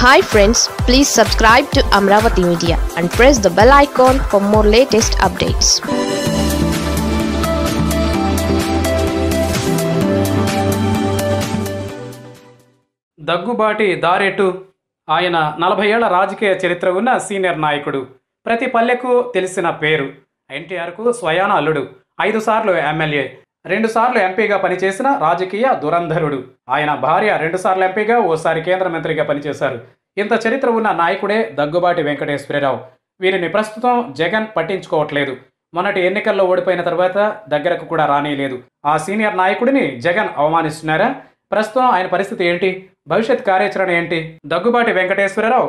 Hi friends, please subscribe to Amravati Media and press the bell icon for more latest updates. Daggubati దారెటు ఆయన 40 ఏళ్ల రాజకీయ చరిత్ర ఉన్న senior నాయకుడు. ప్రతి పల్లెకు తెలిసిన పేరు. ఎన్టీఆర్కు స్వయాన అల్లుడు. 5 సార్లు ఎమ్మెల్యే, 2 సార్లు ఎంపీగా పనిచేసిన రాజకీయ దురంధరుడు. ఆయన భార్య 2 సార్లు ఎంపీగా, ఓసారి కేంద్ర మంత్రిగా పనిచేశారు. ఇంత చరిత్ర ఉన్న నాయకుడే దగ్గుబాటి వెంకటేశ్వరరావు. వీరిని ప్రస్తుతం జగన్ పట్టించుకోవట్లేదు. మొన్నటి ఎన్నికల్లో ఓడిపోయిన తర్వాత దగ్గరకు కూడా రానేలేదు. ఆ సీనియర్ నాయకుడిని జగన్ అవమానిస్తున్నారా? ప్రస్తుతం ఆయన పరిస్థితి ఏంటి? భవిష్యత్ కార్యాచరణ ఏంటి? దగ్గుబాటి వెంకటేశ్వరరావు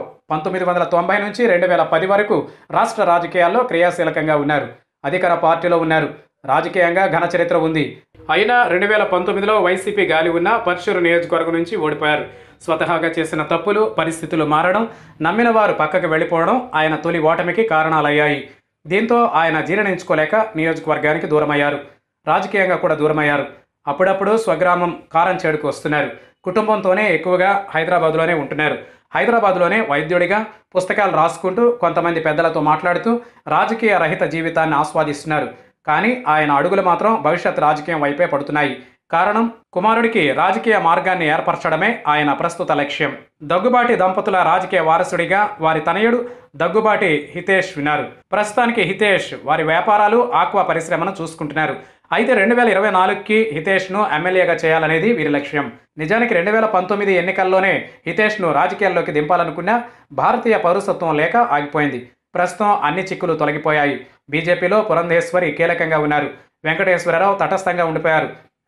1990 నుంచి 2010 వరకు రాష్ట్ర రాజకీయాల్లో క్రియాశీలకంగా ఉన్నారు. అధికార పార్టీలో ఉన్నారు. రాజకీయంగా ఘన చరిత్ర ఉంది. అయినా 2019లో వైసీపీ గాలి ఉన్న పర్చూరు నియోజకవర్గం నుంచి ఓడిపోయారు. స్వతహాగా చేసిన తప్పులు, పరిస్థితులు మారడం, నమ్మిన వారు పక్కకు వెళ్ళిపోవడం ఆయన తొలి ఓటమికి కారణాలయ్యాయి. దీంతో ఆయన జీర్ణించుకోలేక నియోజకవర్గానికి దూరమయ్యారు. రాజకీయంగా కూడా దూరమయ్యారు. అప్పుడప్పుడు స్వగ్రామం కారంచేడుకు వస్తున్నారు. కుటుంబంతోనే ఎక్కువగా హైదరాబాద్లోనే ఉంటున్నారు. హైదరాబాద్లోనే వైద్యుడిగా పుస్తకాలు రాసుకుంటూ, కొంతమంది పెద్దలతో మాట్లాడుతూ రాజకీయ రహిత జీవితాన్ని ఆస్వాదిస్తున్నారు. కానీ ఆయన అడుగులు మాత్రం భవిష్యత్ రాజకీయం వైపే పడుతున్నాయి. కారణం, కుమారుడికి రాజకీయ మార్గాన్ని ఏర్పరచడమే ఆయన ప్రస్తుత లక్ష్యం. దగ్గుబాటి దంపతుల రాజకీయ వారసుడిగా వారి తనయుడు దగ్గుబాటి హితేష్ ఉన్నారు. ప్రస్తుతానికి హితేష్ వారి వ్యాపారాలు, ఆక్వా పరిశ్రమను చూసుకుంటున్నారు. అయితే 2024కి హితేష్ను ఎమ్మెల్యేగా చేయాలనేది వీరి లక్ష్యం. నిజానికి 2019 ఎన్నికల్లోనే హితేష్ను రాజకీయాల్లోకి దింపాలనుకున్నా భారతీయ పౌరసత్వం లేక ఆగిపోయింది. ప్రస్తుతం అన్ని చిక్కులు తొలగిపోయాయి. బీజేపీలో పురంధేశ్వరి కీలకంగా ఉన్నారు. వెంకటేశ్వరరావు తటస్థంగా ఉండిపోయారు.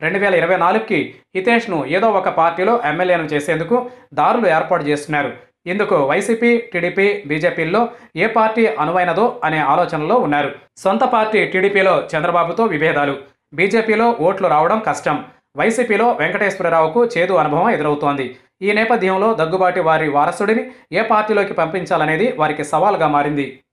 2024కి హితేష్ను ఏదో ఒక పార్టీలో ఎమ్మెల్యేను చేసేందుకు దారులు ఏర్పాటు చేస్తున్నారు. ఇందుకు వైసీపీ, టీడీపీ, బీజేపీల్లో ఏ పార్టీ అనువైనదో అనే ఆలోచనలో ఉన్నారు. సొంత పార్టీ టీడీపీలో చంద్రబాబుతో విభేదాలు, బీజేపీలో ఓట్లు రావడం కష్టం, వైసీపీలో వెంకటేశ్వరరావుకు చేదు అనుభవం ఎదురవుతోంది. ఈ నేపథ్యంలో దగ్గుబాటి వారి వారసుడిని ఏ పార్టీలోకి పంపించాలనేది వారికి సవాల్గా మారింది.